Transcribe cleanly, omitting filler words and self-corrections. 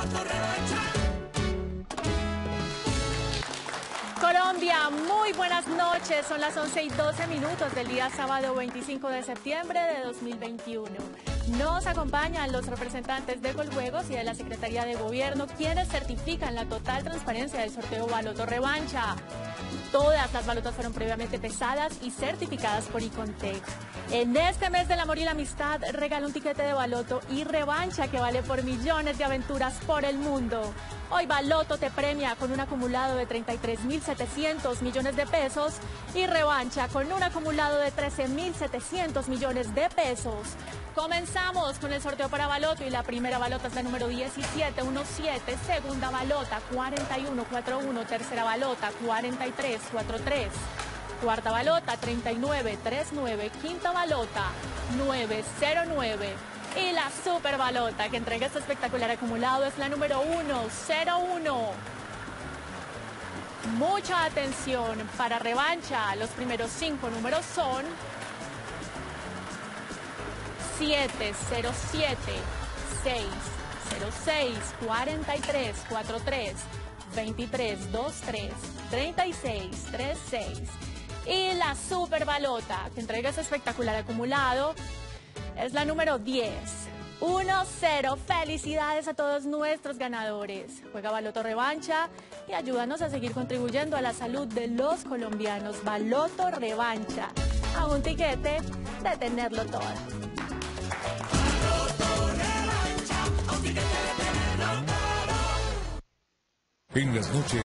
Colombia, muy buenas noches. Son las 11:12 del día sábado 25 de septiembre de 2021. Nos acompañan los representantes de Coljuegos y de la Secretaría de Gobierno, quienes certifican la total transparencia del sorteo Baloto Revancha. Todas las balotas fueron previamente pesadas y certificadas por Icontec. En este mes del amor y la amistad, regala un tiquete de Baloto y Revancha que vale por millones de aventuras por el mundo. Hoy Baloto te premia con un acumulado de 33.700 millones de pesos y Revancha con un acumulado de 13.700 millones de pesos. Comenzamos con el sorteo para Baloto y la primera balota es la número 1717, segunda balota 4141, tercera balota 4343, cuarta balota 3939, quinta balota 909. Y la super balota que entrega este espectacular acumulado es la número 101. Mucha atención para Revancha. Los primeros 5 números son 707, 606, 4343, 2323, 3636. Y la super balota que entrega este espectacular acumulado es la número 10. 1-0. Felicidades a todos nuestros ganadores. Juega Baloto Revancha y ayúdanos a seguir contribuyendo a la salud de los colombianos. Baloto Revancha. A un tiquete de tenerlo todo. En las noches.